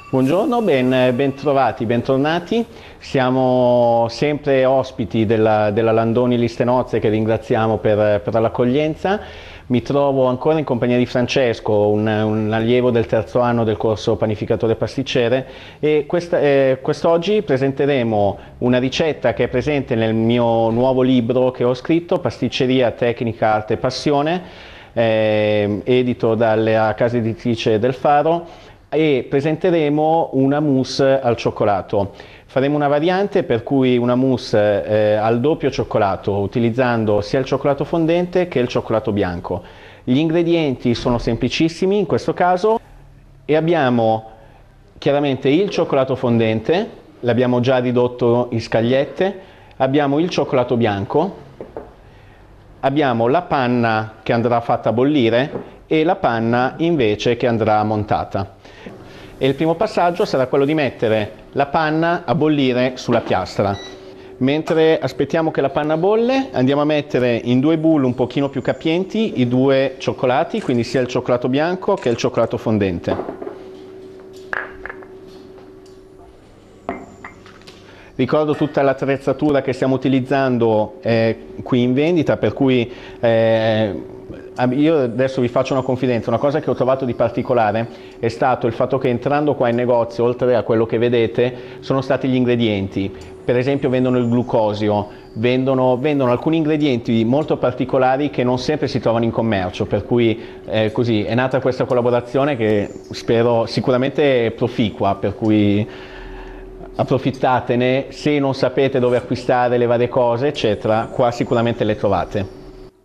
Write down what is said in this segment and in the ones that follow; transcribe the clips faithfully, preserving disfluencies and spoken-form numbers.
Buongiorno, ben, ben trovati, bentornati. Siamo sempre ospiti della, della Landoni Liste Nozze, che ringraziamo per, per l'accoglienza. Mi trovo ancora in compagnia di Francesco, un, un allievo del terzo anno del corso panificatore pasticcere, e questa, eh, quest'oggi presenteremo una ricetta che è presente nel mio nuovo libro che ho scritto, Pasticceria, Tecnica, Arte e Passione, eh, edito dalla casa editrice del Faro, e presenteremo una mousse al cioccolato. Faremo una variante per cui una mousse eh, al doppio cioccolato, utilizzando sia il cioccolato fondente che il cioccolato bianco. Gli ingredienti sono semplicissimi in questo caso, e abbiamo chiaramente il cioccolato fondente, l'abbiamo già ridotto in scagliette, abbiamo il cioccolato bianco, abbiamo la panna che andrà fatta bollire e la panna invece che andrà montata. E il primo passaggio sarà quello di mettere la panna a bollire sulla piastra. Mentre aspettiamo che la panna bolle, andiamo a mettere in due bowl un pochino più capienti i due cioccolati, quindi sia il cioccolato bianco che il cioccolato fondente. Ricordo tutta l'attrezzatura che stiamo utilizzando eh, qui in vendita, per cui eh, io adesso vi faccio una confidenza. Una cosa che ho trovato di particolare è stato il fatto che, entrando qua in negozio, oltre a quello che vedete, sono stati gli ingredienti. Per esempio vendono il glucosio, vendono, vendono alcuni ingredienti molto particolari che non sempre si trovano in commercio, per cui eh, così è nata questa collaborazione che spero sicuramente proficua, per cui approfittatene. Se non sapete dove acquistare le varie cose eccetera, qua sicuramente le trovate.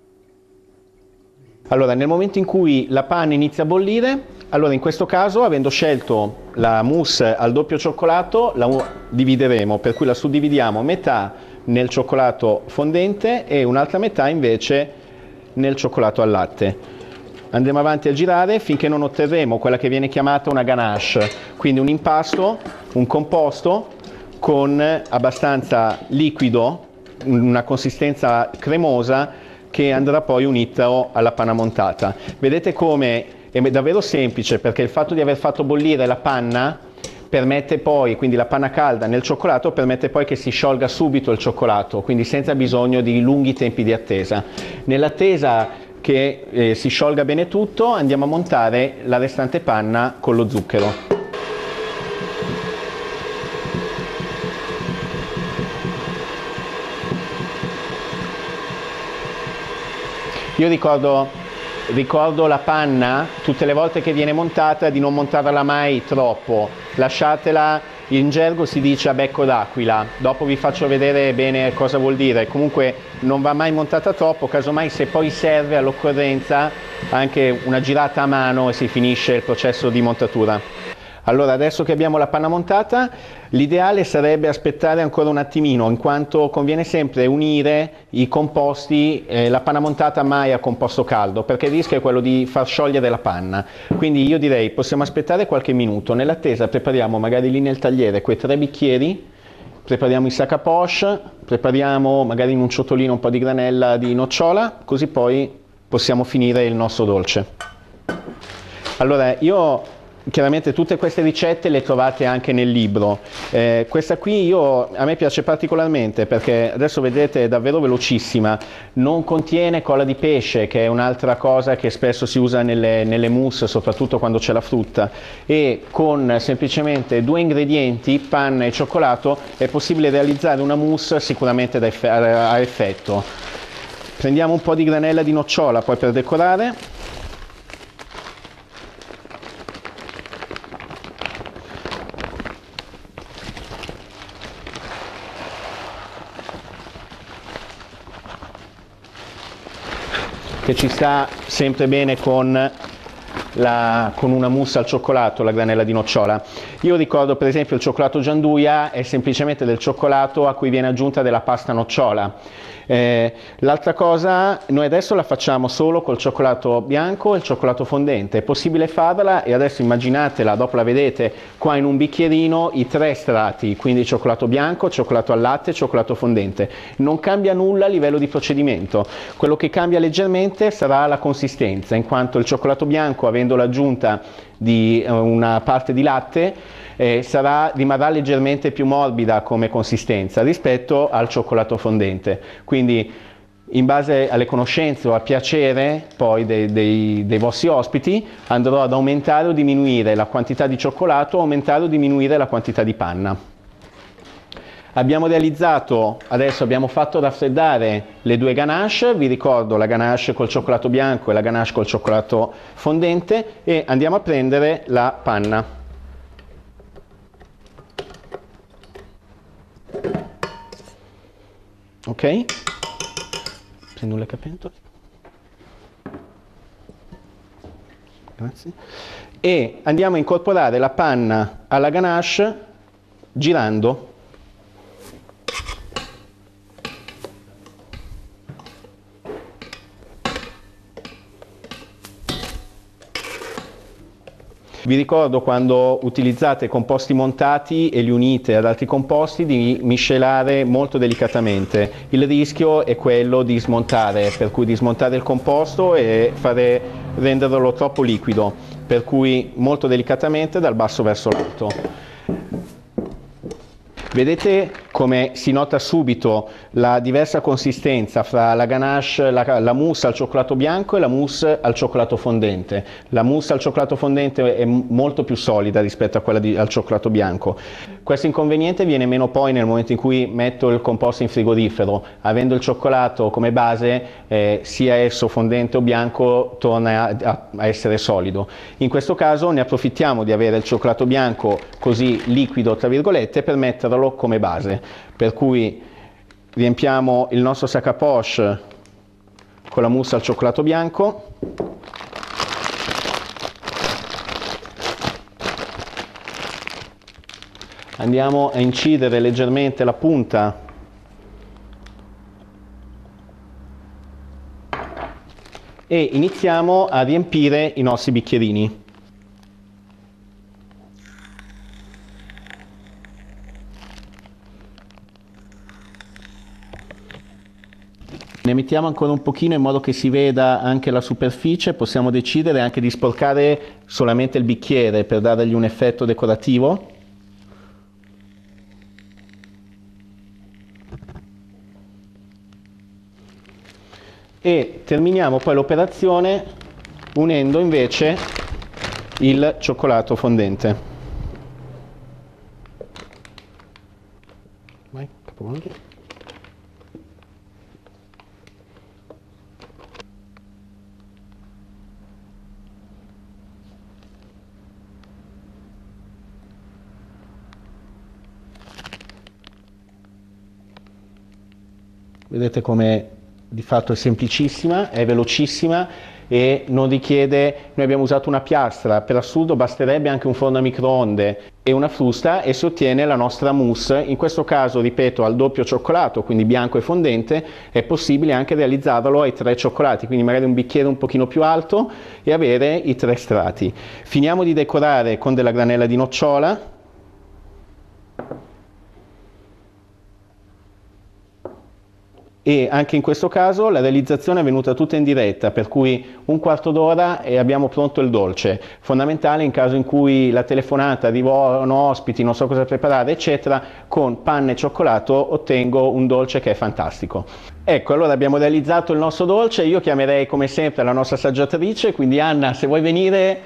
Allora, nel momento in cui la panna inizia a bollire, allora in questo caso, avendo scelto la mousse al doppio cioccolato, la divideremo, per cui la suddividiamo metà nel cioccolato fondente e un'altra metà invece nel cioccolato al latte. Andremo avanti a girare finché non otterremo quella che viene chiamata una ganache, quindi un impasto, un composto con abbastanza liquido, una consistenza cremosa, che andrà poi unito alla panna montata. Vedete come è davvero semplice, perché il fatto di aver fatto bollire la panna permette poi, quindi la panna calda nel cioccolato, permette poi che si sciolga subito il cioccolato, quindi senza bisogno di lunghi tempi di attesa. Nell'attesa che eh, si sciolga bene tutto, andiamo a montare la restante panna con lo zucchero. Io ricordo, ricordo la panna, tutte le volte che viene montata, di non montarla mai troppo, lasciatela, in gergo si dice a becco d'aquila, dopo vi faccio vedere bene cosa vuol dire. Comunque non va mai montata troppo, casomai se poi serve all'occorrenza anche una girata a mano e si finisce il processo di montatura. Allora, adesso che abbiamo la panna montata, l'ideale sarebbe aspettare ancora un attimino, in quanto conviene sempre unire i composti, eh, la panna montata mai a composto caldo, perché il rischio è quello di far sciogliere la panna. Quindi io direi possiamo aspettare qualche minuto. Nell'attesa prepariamo magari lì nel tagliere quei tre bicchieri, prepariamo il sac à poche, prepariamo magari in un ciotolino un po' di granella di nocciola, così poi possiamo finire il nostro dolce. Allora, io chiaramente tutte queste ricette le trovate anche nel libro. Eh, questa qui io, a me piace particolarmente perché adesso vedete è davvero velocissima, non contiene colla di pesce, che è un'altra cosa che spesso si usa nelle, nelle mousse, soprattutto quando c'è la frutta, e con semplicemente due ingredienti, panna e cioccolato, è possibile realizzare una mousse sicuramente da eff- a effetto. Prendiamo un po' di granella di nocciola poi per decorare. Che ci sta sempre bene con, la, con una mousse al cioccolato, la granella di nocciola. Io ricordo per esempio il cioccolato Gianduia è semplicemente del cioccolato a cui viene aggiunta della pasta nocciola. Eh, l'altra cosa, noi adesso la facciamo solo col cioccolato bianco e il cioccolato fondente. È possibile farla, e adesso immaginatela, dopo la vedete qua in un bicchierino, i tre strati, quindi cioccolato bianco, cioccolato al latte e cioccolato fondente. Non cambia nulla a livello di procedimento. Quello che cambia leggermente sarà la consistenza, in quanto il cioccolato bianco, avendo l'aggiunta di eh, una parte di latte, eh, sarà, rimarrà leggermente più morbida come consistenza rispetto al cioccolato fondente. Quindi in base alle conoscenze o al piacere poi dei, dei, dei vostri ospiti andrò ad aumentare o diminuire la quantità di cioccolato, aumentare o diminuire la quantità di panna. Abbiamo realizzato, adesso abbiamo fatto raffreddare le due ganache, vi ricordo la ganache col cioccolato bianco e la ganache col cioccolato fondente, e andiamo a prendere la panna. Ok? Prendo un leccapentole. Grazie. E andiamo a incorporare la panna alla ganache girando. Vi ricordo, quando utilizzate composti montati e li unite ad altri composti, di miscelare molto delicatamente. Il rischio è quello di smontare, per cui di smontare il composto e fare, renderlo troppo liquido, per cui molto delicatamente dal basso verso l'alto. Vedete come si nota subito la diversa consistenza fra la ganache, la, la mousse al cioccolato bianco e la mousse al cioccolato fondente. La mousse al cioccolato fondente è molto più solida rispetto a quella di, al cioccolato bianco. Questo inconveniente viene meno poi nel momento in cui metto il composto in frigorifero. Avendo il cioccolato come base, eh, sia esso fondente o bianco, torna a, a essere solido. In questo caso ne approfittiamo di avere il cioccolato bianco così liquido, tra virgolette, per metterlo come base, per cui riempiamo il nostro sac à poche con la mousse al cioccolato bianco, andiamo a incidere leggermente la punta e iniziamo a riempire i nostri bicchierini. Ne mettiamo ancora un pochino in modo che si veda anche la superficie. Possiamo decidere anche di sporcare solamente il bicchiere per dargli un effetto decorativo. E terminiamo poi l'operazione unendo invece il cioccolato fondente. Vai, capovolgere. Vedete come di fatto è semplicissima, è velocissima e non richiede, noi abbiamo usato una piastra, per assurdo basterebbe anche un forno a microonde e una frusta e si ottiene la nostra mousse. In questo caso, ripeto, al doppio cioccolato, quindi bianco e fondente, è possibile anche realizzarlo ai tre cioccolati, quindi magari un bicchiere un pochino più alto e avere i tre strati. Finiamo di decorare con della granella di nocciola. E anche in questo caso la realizzazione è venuta tutta in diretta, per cui un quarto d'ora e abbiamo pronto il dolce. Fondamentale in caso in cui la telefonata, arrivano ospiti, non so cosa preparare, eccetera, con panna e cioccolato ottengo un dolce che è fantastico. Ecco, allora abbiamo realizzato il nostro dolce. Io chiamerei come sempre la nostra assaggiatrice, quindi Anna, se vuoi venire,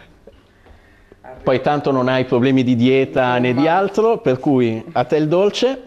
poi tanto non hai problemi di dieta né di altro, per cui a te il dolce.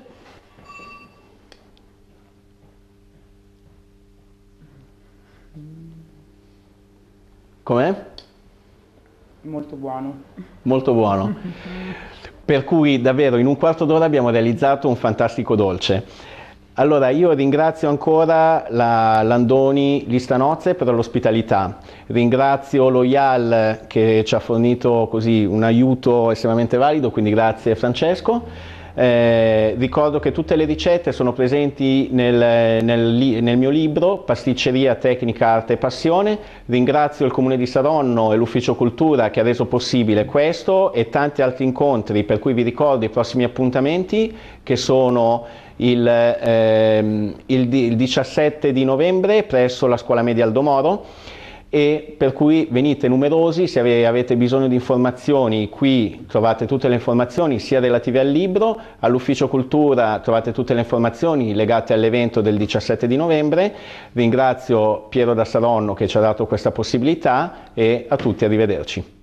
Com'è? Molto buono. Molto buono. Per cui davvero in un quarto d'ora abbiamo realizzato un fantastico dolce. Allora io ringrazio ancora la Landoni Listanozze per l'ospitalità, ringrazio lo I A L che ci ha fornito così un aiuto estremamente valido, quindi grazie Francesco. Eh, ricordo che tutte le ricette sono presenti nel, nel, nel mio libro Pasticceria, Tecnica, Arte e Passione. Ringrazio il Comune di Saronno e l'Ufficio Cultura che ha reso possibile questo e tanti altri incontri, per cui vi ricordo i prossimi appuntamenti che sono il, ehm, il, il diciassette di novembre presso la Scuola Media Aldo Moro e per cui venite numerosi. Se avete bisogno di informazioni, qui trovate tutte le informazioni sia relative al libro, all'Ufficio Cultura trovate tutte le informazioni legate all'evento del diciassette di novembre. Ringrazio Piero da Saronno che ci ha dato questa possibilità e a tutti arrivederci.